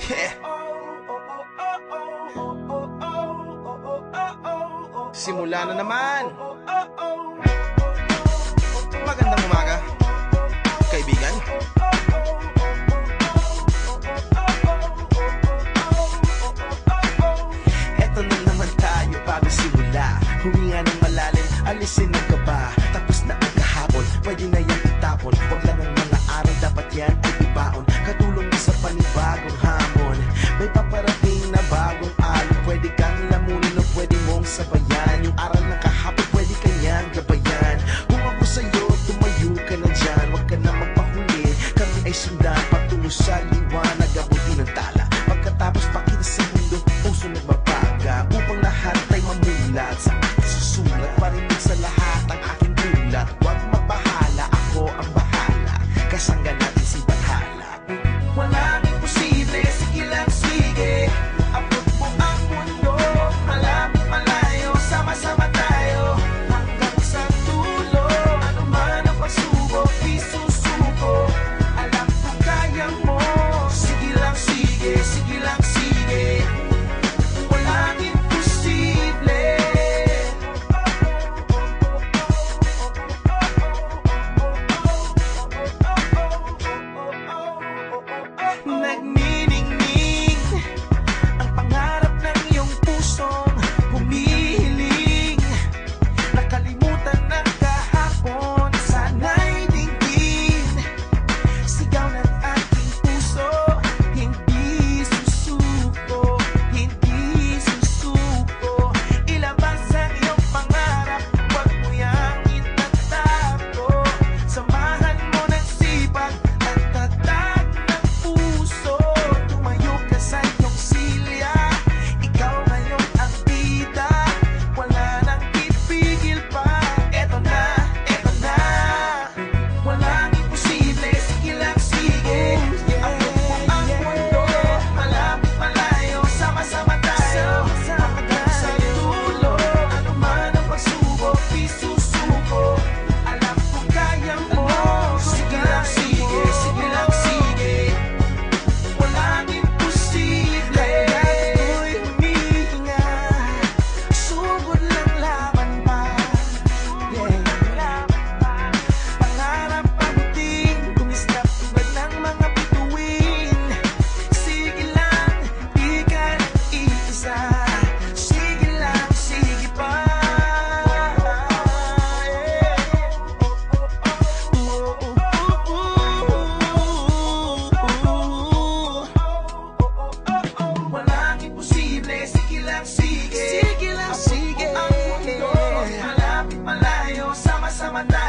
Simula na naman. Magandang umaga, kaibigan. Eto na naman tayo bago simula. Huminga ng malalim, alisin ang kaba. Tapos na ang kahapon, pwede na yan itapon. Huwag lang ang mga araw, dapat yan ay ibaon. Katulong sa panibagong hamon. May paparating na bagong alon. Pwede kang lamunin o pwede mong sabayan. Yung aral ng kahapon, pwede kanyang gabayan. Kung ako sa'yo, tumayo ka na dyan. Huwag ka na magpahuli, kami ay sundan patungo sa liwanag, abuti ng tala. Pagkatapos pakita sa mundo, puso nagbabaga. Upang lahat ay mamulat sa aking susulat. Parinig sa lahat ang aking bulat. Huwag magbahala, ako ang bahala. Kasangga natin si Bathala. Walang imposible, sige lang sige. Abot mo ang mundo, malapit malayo. Sama-sama tayo hanggang sa dulo. Ano man ang pagsubok, di susuko. Alam ko kaya mo. Sige lang sige, sige lang sige. Walang imposible. Nagniningning ang pangarap ng iyong pusong humihiling. Nakalimutan ng kahapon, sana'y dinggin. Sigaw ng aking puso, hindi susuko, hindi susuko. Ilabas ang iyong pangarap, huwag mo yang itatago. Samahan mo ng sipag at tatag ng puso. Tumayo ka sa iyong silya, ikaw ngayon ang bida. Wala nang pipigil pa, eto na, eto na. Walang imposible, sige lang sige. Abot mo ang mundo, malapit malayo. Sama-sama tayo hanggang sa dulo. Ano man ang pagsubok, di susuko. Alam ko kaya mo. Sige lang sige, sige lang sige. Walang imposible. Ako'y humihinga, sugod lang laban pa. Pangarap pagdating, kumislap tulad ng mga bituin. Sige lang, di ka nag-iisa. Sige lang, sige pa. Walang imposible, sige lang sige. Sige lang sige. Ang mundo, malapit malayo, sama-sama tayo